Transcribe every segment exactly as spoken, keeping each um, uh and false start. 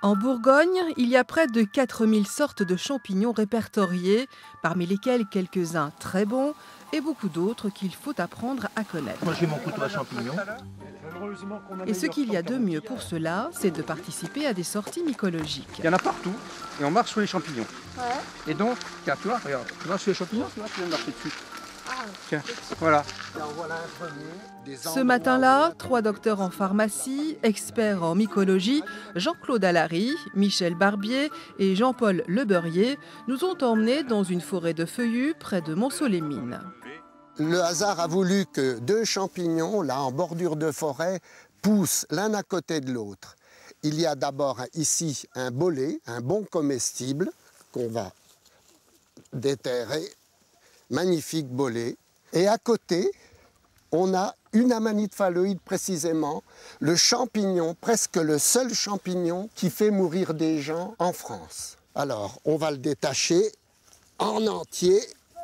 En Bourgogne, il y a près de quatre mille sortes de champignons répertoriés, parmi lesquels quelques-uns très bons et beaucoup d'autres qu'il faut apprendre à connaître. Moi j'ai mon couteau à champignons. Et ce qu'il y a de mieux pour cela, c'est de participer à des sorties mycologiques. Il y en a partout et on marche sur les champignons. Ouais. Et donc, tiens, tu vois, regarde, tu marches sur les champignons, tu vois, tu viens de marcher dessus. Tiens, voilà. Ce matin-là, trois docteurs en pharmacie, experts en mycologie, Jean-Claude Allary, Michel Barbier et Jean-Paul Lebeurrier, nous ont emmenés dans une forêt de feuillus près de Montceau-les-Mines. Le hasard a voulu que deux champignons, là en bordure de forêt, poussent l'un à côté de l'autre. Il y a d'abord ici un bolet, un bon comestible, qu'on va déterrer. Magnifique bolet. Et à côté, on a une amanite phalloïde précisément, le champignon, presque le seul champignon qui fait mourir des gens en France. Alors, on va le détacher en entier.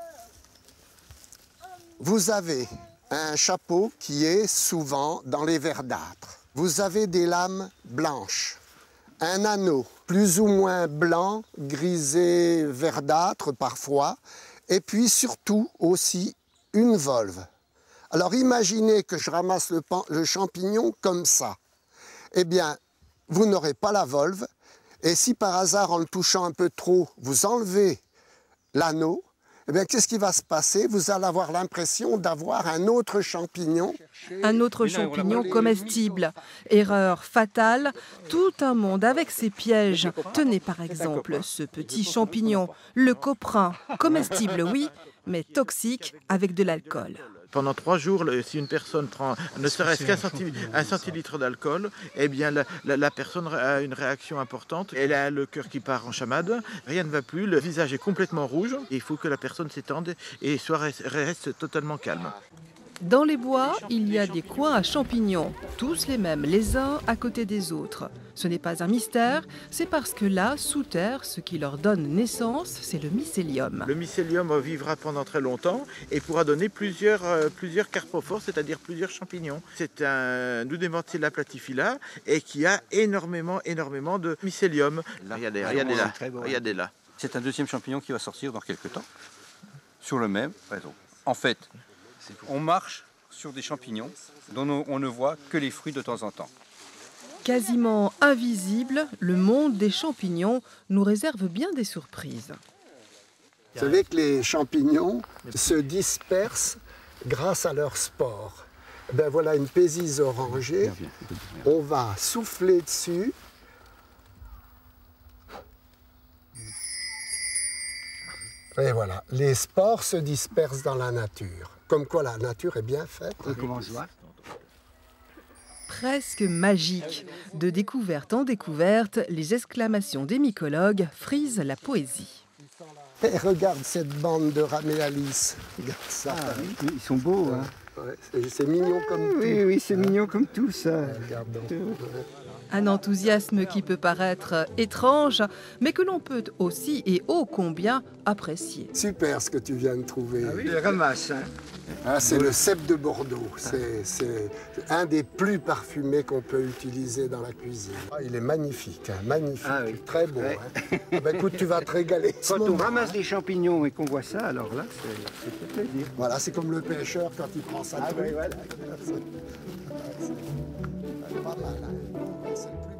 Vous avez un chapeau qui est souvent dans les verdâtres. Vous avez des lames blanches, un anneau plus ou moins blanc, grisé, verdâtre parfois, et puis surtout aussi une volve. Alors imaginez que je ramasse le, pan, le champignon comme ça. Eh bien, vous n'aurez pas la volve, et si par hasard en le touchant un peu trop, vous enlevez l'anneau, eh bien, qu'est-ce qui va se passer? Vous allez avoir l'impression d'avoir un autre champignon. Un autre champignon comestible. Erreur fatale, tout un monde avec ses pièges. Tenez par exemple ce petit champignon, le coprin, comestible oui, mais toxique avec de l'alcool. Pendant trois jours, si une personne prend ne serait-ce qu'un centilitre, un centilitre d'alcool, eh bien la, la, la personne a une réaction importante. Elle a le cœur qui part en chamade, rien ne va plus, le visage est complètement rouge. Il faut que la personne s'étende et soit, reste totalement calme. Dans les bois, il y a des coins à champignons, tous les mêmes, les uns à côté des autres. Ce n'est pas un mystère, c'est parce que là, sous terre, ce qui leur donne naissance, c'est le mycélium. Le mycélium vivra pendant très longtemps et pourra donner plusieurs, euh, plusieurs carpophores, c'est-à-dire plusieurs champignons. C'est un Nudemantilla platyphila et qui a énormément, énormément de mycélium. Là, regardez, regardez là, regardez là. C'est un deuxième champignon qui va sortir dans quelques temps, sur le même réseau. En fait, on marche sur des champignons dont on ne voit que les fruits de temps en temps. Quasiment invisible, le monde des champignons nous réserve bien des surprises. Vous savez que les champignons se dispersent grâce à leurs spores. Ben voilà une pésise orangée. On va souffler dessus. Et voilà, les spores se dispersent dans la nature. Comme quoi la nature est bien faite. On commence là. Presque magique. De découverte en découverte, les exclamations des mycologues frisent la poésie. Et regarde cette bande de raméalis. Regarde ça. Ah, oui, ils sont beaux. Hein. Ouais, c'est mignon comme tout. Oui, oui, c'est mignon comme tout ça. Regarde donc. Un enthousiasme qui peut paraître étrange, mais que l'on peut aussi et ô combien apprécier. Super ce que tu viens de trouver. Ah oui, je ramasse. Hein. Ah, c'est le cèpe de Bordeaux. C'est un des plus parfumés qu'on peut utiliser dans la cuisine. Ah, il est magnifique, hein, magnifique, ah, oui. Très beau. Ouais. Hein. Ah, ben, écoute, tu vas te régaler. Quand on ramasse des champignons et qu'on voit ça, alors là, c'est fait plaisir. Voilà, c'est comme le pêcheur quand il prend sa ah, truc. Oui, voilà. C'est pas mal. Hein. C'est le plus